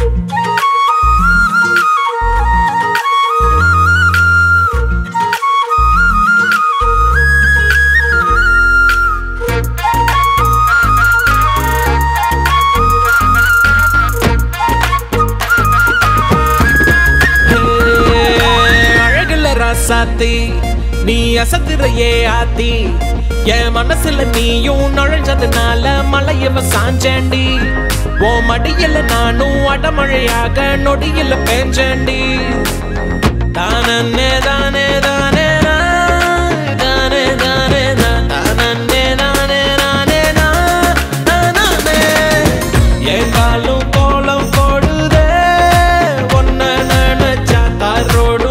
ராசாத்தி நீ அசத்துறையே ஆத்தி என் மனசுல நீயும் நுழைஞ்சதுனால மலையவ சாஞ்சேண்டி ஓ மடியில நானும் அடமழையாக நொடியில பேஞ்சேண்டி தானே தானே தானே தானே தானே தானே தானே தானே தானே என் காலும் கோலம் போடுதே ஒன்ன நினைச்சா காரோடும்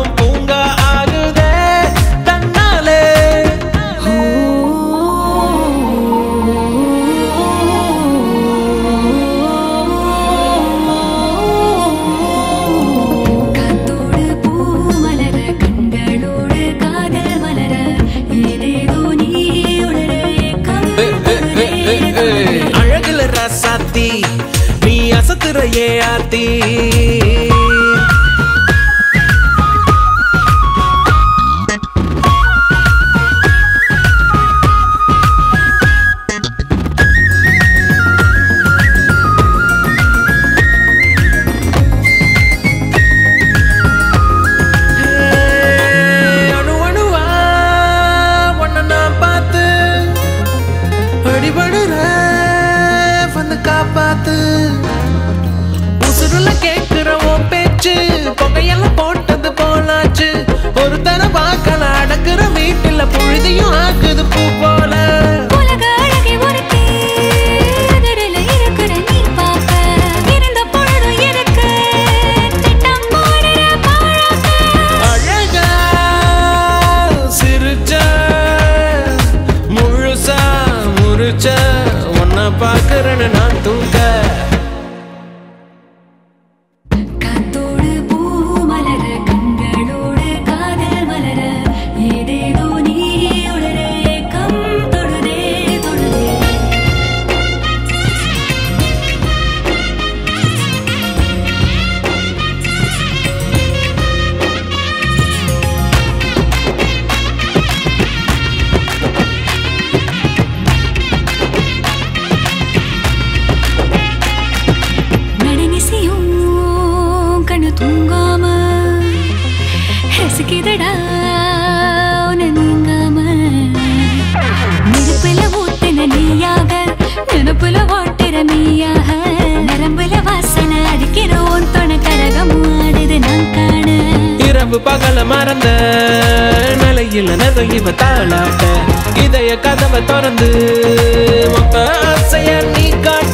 அழகுல ராசாத்தி நீ அசத்துறையே ஆத்தி உசுருல கேக்குற உன் பேச்சு புகையெல்லாம் போட்டது போலாச்சு ஒரு தர பார்க்கல அடக்குற வீட்டுல புழுதியும் ஆக்குது பூ போல அழகா சிரிச்ச முழுசா முறிச்ச உன்னை பார்க்கறேன்னு நான் தூக்க பகல மறந்த நிலையில நிறைய தாளாட்ட இதய கதவை திறந்து மொத்த ஆசைய நீ காட்ட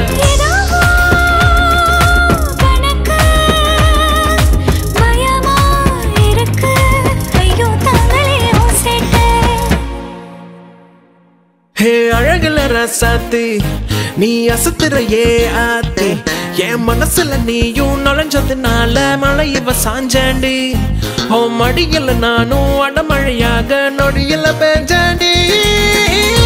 ஹே அழகுல ராசாத்தி நீ அசத்துறையே ஆத்தி என் மனசுல நீயும் நுழைஞ்சதுனால மழையவ சாஞ்சாண்டி ஓ மடியில நானும் அடமழையாக நொடியில பேஞ்சாண்டி